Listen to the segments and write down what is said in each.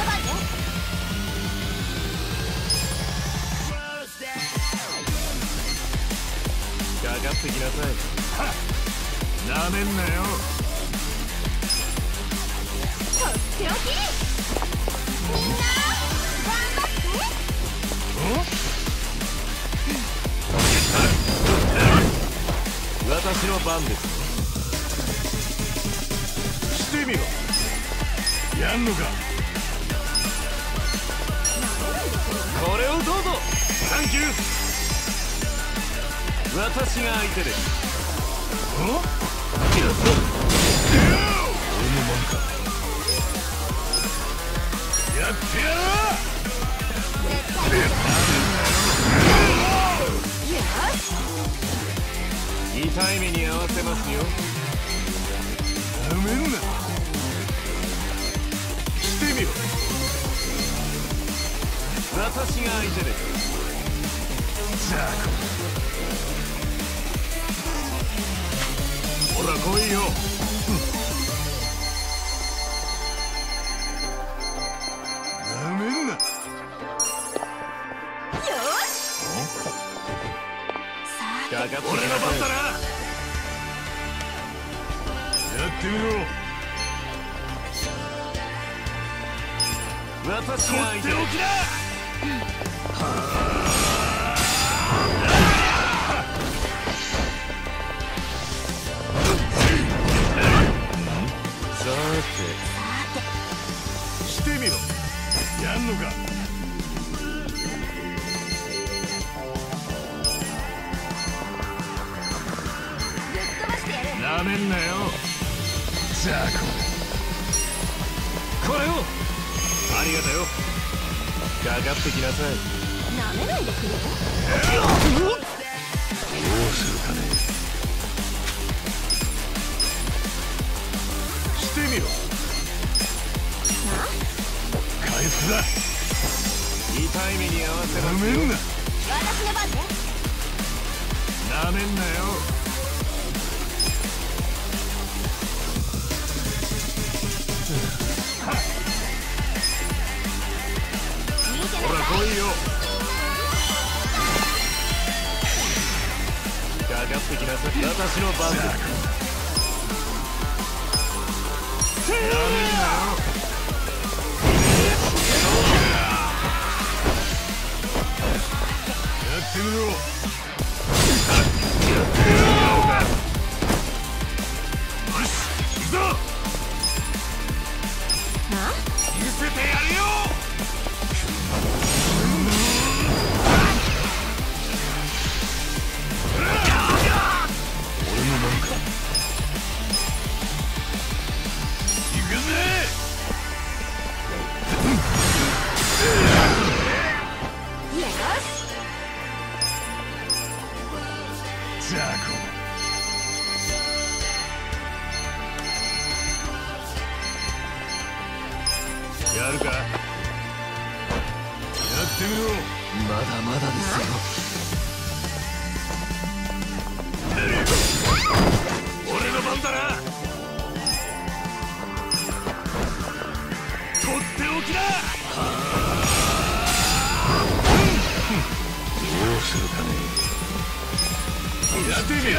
かかってきなさい。なめんなよ。 とっておき。みんな頑張って。 私の番です。してみろ。やんのか。これをどうぞ。サンキュー。私が相手です。俺の番か。やってやろう。痛い目に合わせますよ。なめんな。してみろ。私が相手です。さあほら来いよ。なめんな。よし。かかって俺の番だな。やってみろ。私が相手だ。してみろ。やんのか。なめんなよ。ザコ。これをありがとよ。かかってきなさい。 なめないでくれよ。 どうするかね。してみろ。回復だ。痛い目に合わせますよ。なめんな。 私の番ね。 なめんなよ。ほら来いよ。かかってきなさい。私の番です。なめんなよ。やってみろ。よし、行くぞ。見せてやるよ。俺の番か。行くぜ。 よし。 ザコ。やるか。やってみろ。まだまだですよ。俺の番だな。とっておきだ。どうするかね。やってみろ。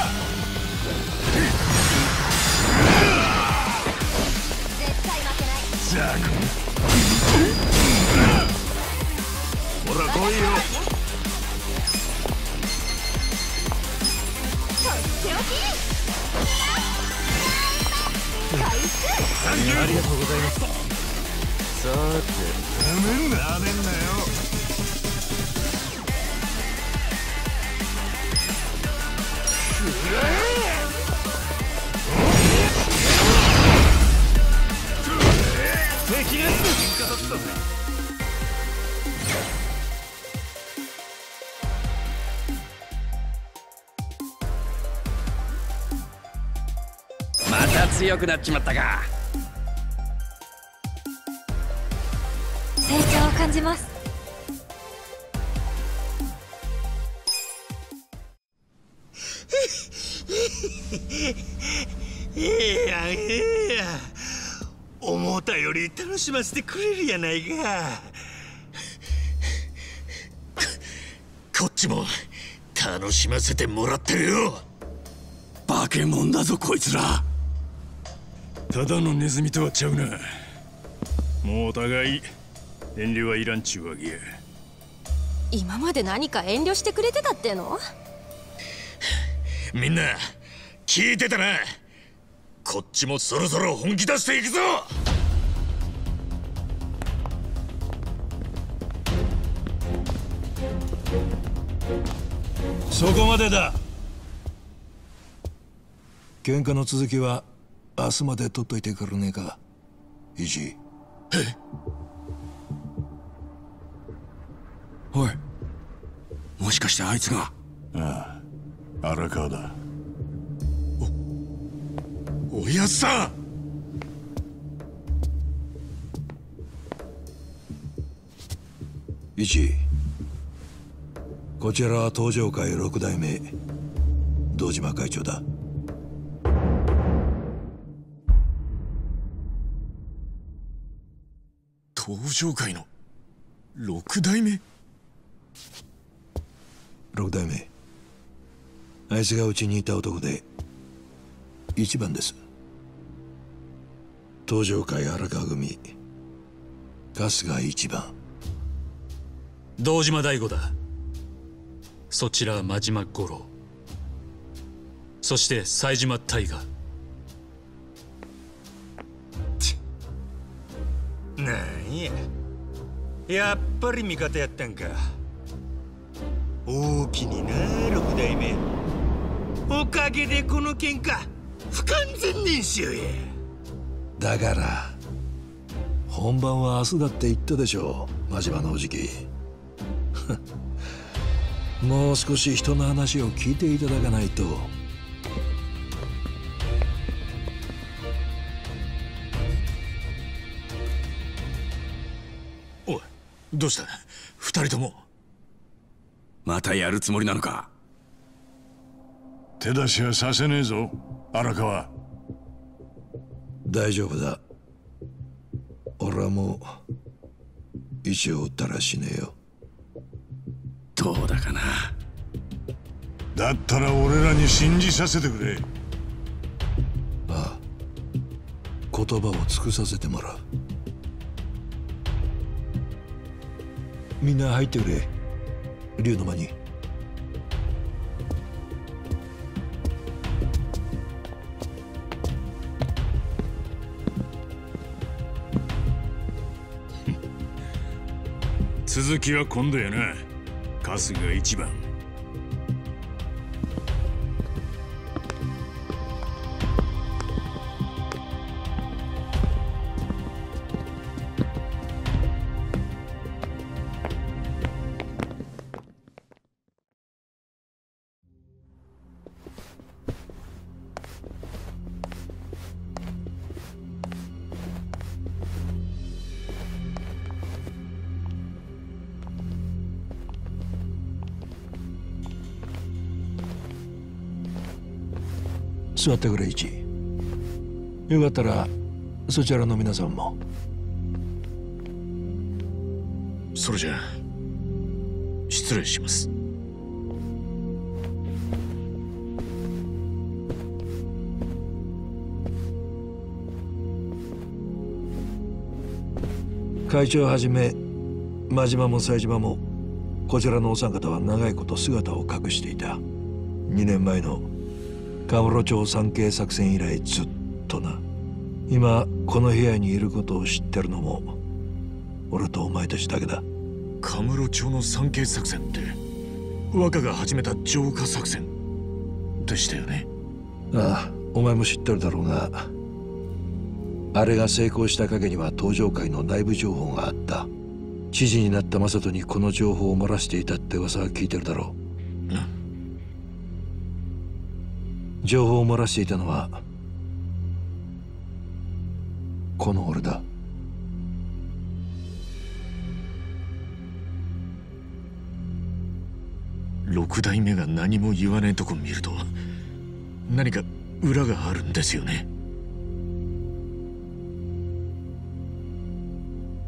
絶対負けない。 ザコ。ほら来いよ。 とっておき。回復。 ありがとうございます。さーて、なめんなよ。敵が喧嘩だったぜ。 また強くなっちまったか。 成長を感じます。 いやいや、思ったより楽しませてくれるやないか。こっちも楽しませてもらってるよ。 化け物だぞこいつら。 ただのネズミとはちゃうな。もうお互い遠慮はいらんちゅうわけや。 今まで何か遠慮してくれてたっての？ みんな聞いてたな。こっちもそろそろ本気出していくぞ。 そこまでだ。 喧嘩の続きは明日まで取っといてくれねえか、イジ。 おい、もしかしてあいつが。 ああ、荒川だ。 おやっさん。 イジ、こちらは東上会6代目堂島会長だ。 東上会の6代目。 6代目、あいつがうちにいた男で1番です。東上会荒川組春日1番。 堂島大吾だ。そちらは真島五郎、そして冴島大河。 なんや、やっぱり味方やったんか。大きにな6代目。おかげでこの喧嘩不完全燃焼や。 だから本番は明日だって言ったでしょう、真島のおじき。もう少し人の話を聞いていただかないと。 おい、どうした2人とも。 またやるつもりなのか。 手出しはさせねえぞ荒川。 大丈夫だ。俺はもう石を打ったら死ねえよ。 どうだかな。 だったら俺らに信じさせてくれ。 ああ、言葉を尽くさせてもらう。みんな入ってくれ、竜の間に。 続きは今度やな。春日1番。 座ってくれ、一。よかったらそちらの皆さんも。 それじゃあ失礼します。 会長はじめ真島も冴島もこちらのお三方は長いこと姿を隠していた。2年前のカムロ町参詣作戦以来ずっとな。今この部屋にいることを知ってるのも俺とお前たちだけだ。 カムロ町の参詣作戦って若が始めた浄化作戦でしたよね。 ああ、お前も知ってるだろうが、あれが成功した陰には東上会の内部情報があった。知事になった正人にこの情報を漏らしていたって噂は聞いてるだろう。情報を漏らしていたのはこの俺だ。 6代目が何も言わねえとこ見ると何か裏があるんですよね。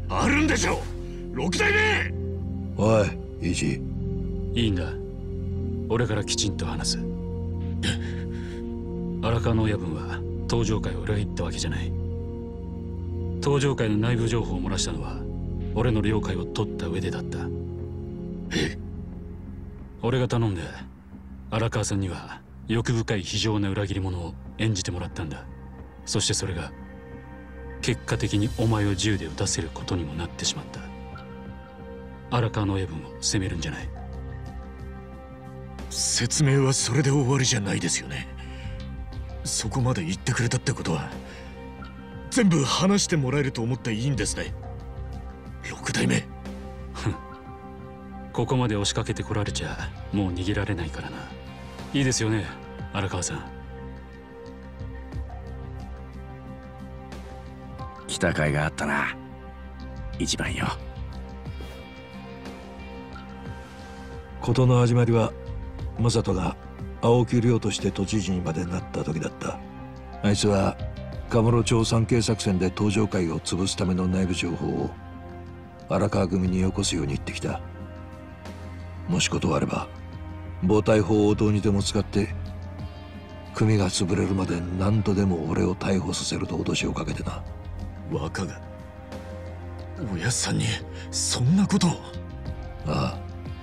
あるんでしょ六代目。 おいイージー、 いいんだ、俺からきちんと話す。荒川の親分は東上会を裏切ったわけじゃない。東上会の内部情報を漏らしたのは俺の了解を取った上でだった。俺が頼んで荒川さんには欲深い非情な裏切り者を演じてもらったんだ。そしてそれが結果的にお前を銃で撃たせることにもなってしまった。荒川の親分を責めるんじゃない。 説明はそれで終わりじゃないですよね。そこまで言ってくれたってことは全部話してもらえると思っていいんですね、六代目。 ここまで押しかけてこられちゃもう逃げられないからな。いいですよね荒川さん。 来た甲斐があったな、一番よ。 事の始まりは正人が青木亮として都知事にまでなった時だった。あいつはカムロ町参詣作戦で東上会を潰すための内部情報を荒川組によこすように言ってきた。もし断れば暴対法をどうにでも使って組が潰れるまで何度でも俺を逮捕させると脅しをかけてな。 若がおやっさんにそんなことを。 ああ。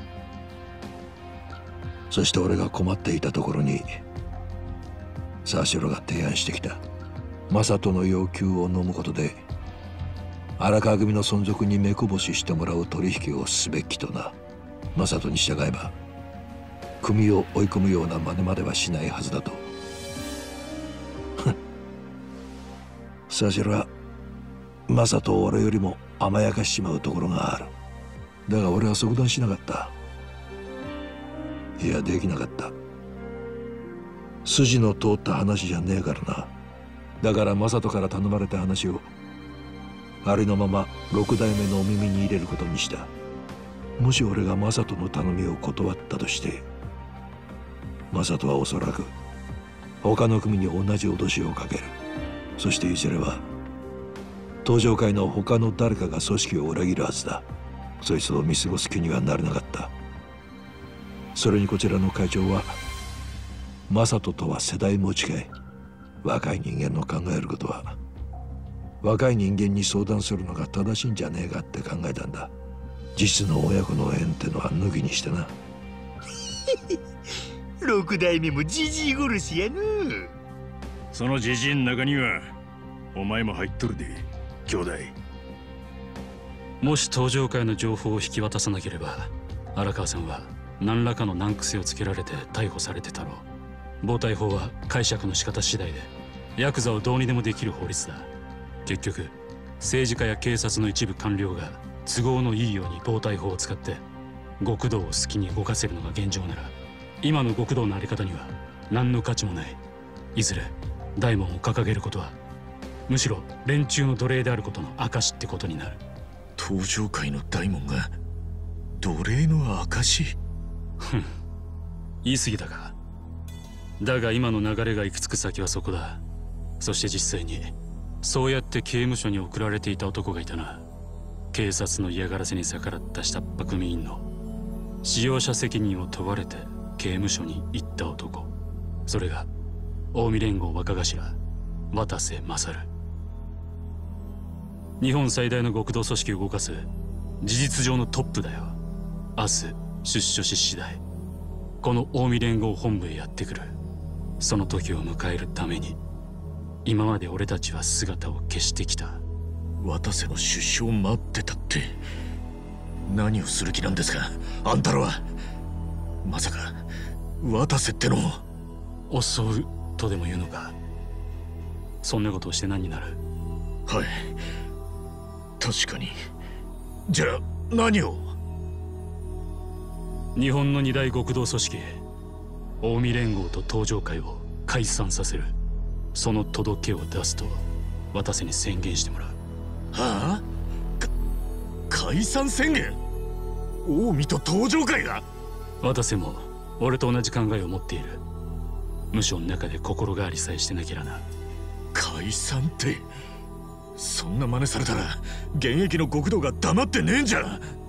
そして俺が困っていたところに沢城が提案してきた。正人の要求を飲むことで荒川組の存続に目こぼししてもらう取引をすべきとな。正人に従えば組を追い込むような真似まではしないはずだと。沢城は正人を俺よりも甘やかしちまうところがある。だが俺は即断しなかった。いやできなかった。筋の通った話じゃねえからな。だから正人から頼まれた話をありのまま六代目のお耳に入れることにした。もし俺が正人の頼みを断ったとして正人はおそらく他の組に同じ脅しをかける。そしていずれは東上会の他の誰かが組織を裏切るはずだ。そいつを見過ごす気にはなれなかった。それにこちらの会長は正人とは世代も近い。若い人間の考えることは若い人間に相談するのが正しいんじゃねえかって考えたんだ。実の親子の縁ってのは抜きにしてな。 六代目もじじい殺しやの。 そのじじいの中にはお前も入っとるで兄弟。 もし東上会の情報を引き渡さなければ荒川さんは何らかの難癖をつけられて逮捕されてたろう。暴対法は解釈の仕方次第でヤクザをどうにでもできる法律だ。結局政治家や警察の一部官僚が都合のいいように暴対法を使って極道を好きに動かせるのが現状なら今の極道のあり方には何の価値もない。いずれ大門を掲げることはむしろ連中の奴隷であることの証ってことになる。 東上会の大門が奴隷の証？ 言い過ぎたか。だが今の流れが行き着く先はそこだ。そして実際にそうやって刑務所に送られていた男がいたな。警察の嫌がらせに逆らった下っ端組員の使用者責任を問われて刑務所に行った男。それが近江連合若頭渡瀬勝。日本最大の極道組織を動かす事実上のトップだよ。明日出所し次第この近江連合本部へやってくる。その時を迎えるために今まで俺たちは姿を消してきた。 渡瀬の出所を待ってたって何をする気なんですかあんたらは。まさか渡瀬ってのを襲うとでも言うのか。そんなことをして何になる。 はい確かに。じゃあ何を。 日本の二大極道組織近江連合と東上会を解散させる。その届けを出すと渡瀬に宣言してもらう。 はあ解散宣言。近江と東上会が。 渡瀬も俺と同じ考えを持っている。無所の中で心変わりさえしてなきゃな。 解散ってそんな真似されたら現役の極道が黙ってねえんじゃ。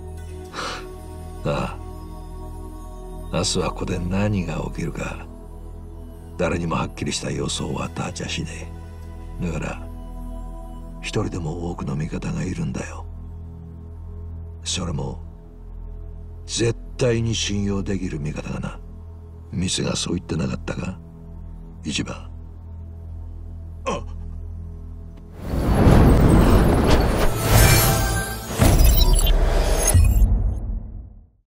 ああ、明日はここで何が起きるか誰にもはっきりした予想は立ちゃしねえ。だから一人でも多くの味方がいるんだよ。それも絶対に信用できる味方がな。店がそう言ってなかったか、一番。